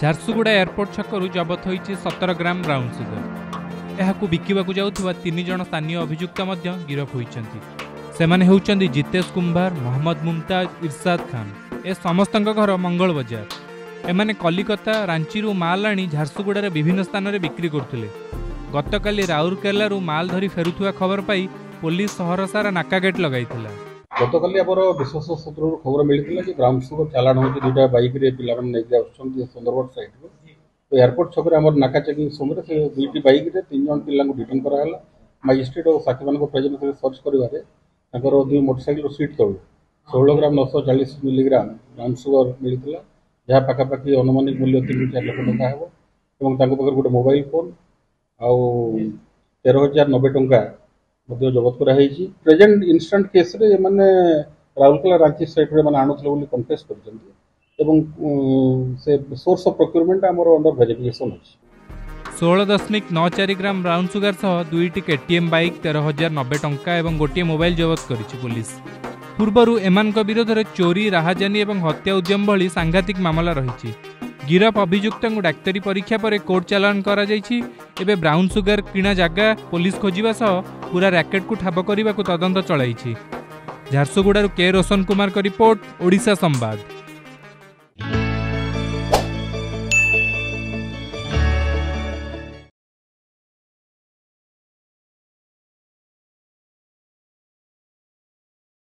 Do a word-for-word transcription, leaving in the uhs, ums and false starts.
Jharsuguda airport छकरू जबत होईछि सतर gram brown sugar. एहाकू बिकिबाकू जाउथुबा तीन जण स्थानीय अभियुक्त मध्य गिरफ होइछन्ति। सेमाने हेउछन्ति जितेश कुंभार, मोहम्मद मुमताज, इरशाद खान। ए समस्तଙ୍କ घर मंगल बजार। एमाने कलिकता रांचीरू माल आनी झारसुगुड़ार विभिन्न स्थान में बिक्री करथिले। गतकाली राउरकेलारू माल धरी फेरुथुवा खबर पाई पुलिस सहर सारा नाकागेट लगाइथिला। गतकाली आमर विश्वास सूत्र खबर मिलता कि ब्राउन सुगर चालाण हो दुईटा बैक पिला सुंदरगढ़ साइड तो एयरपोर्ट छक नाका चेकिंग समय से दुईटी बैक तीन जन पिला डिटेन कराला। मजिस्ट्रेट और साथी मान प्रेजेंस सर्च कर दुई मोटरसाइकिल सीट तलू षोल ग्राम नौ चालीस मिलीग्राम ब्राउन सुगर मिलता जहाँ पाखापाखि अनुमानिक मूल्य तीन चार लाख टका हे और गोटे मोबाइल फोन आउ तेरह हजार नब्बे टंका जबत कराई। प्रेजेंट इनस्टांट केस रे माने राउरकेला रांची साइड रे माने आणुथले बोली कन्फेस करछन्ती एवं से सोर्स ऑफ प्रोक्योरमेंट हमर अंडर वेरिफिकेशन अछि। सोलह दशमिक नौ चार ग्राम ब्राउन सुगर सह दुईटी केटीएम बाइक तेरह हजार नब्बे टंका और गोटे मोबाइल जबत करिछि पुलिस। पूर्वरु एमानक विरोध में चोरी, राहाजानी और हत्या उद्यम भली सांघातिक मामला रही। गिरफ अभियुक्त डाक्तरी परीक्षा पर कोर्ट चालान करा जायछि। एबे ब्राउन सुगर किणा जगह पुलिस खोजिबा सह पूरा रैकेट को ठाब करने तदंत चलाइछि। झारसुगुड़ारू के रोशन कुमार का रिपोर्ट, ओडिशा संवाद।